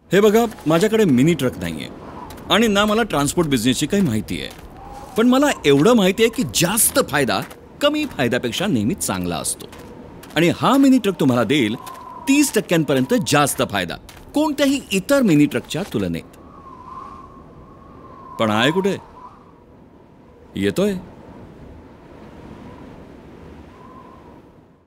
हे बघा, माझ्याकडे मिनी ट्रक नाहीये आणि ना मला ट्रान्सपोर्ट बिझनेसची काही माहिती आहे. पण मला एवढं माहिती आहे की जास्त फायदा कमी फायद्यापेक्षा नेहमी चांगला असतो. आणि हा मिनी ट्रक तुम्हाला देईल 30% जास्त फायदा कोणत्याही इतर मिनी ट्रकच्या तुलनेत. पण आहे कुठे? येतोय.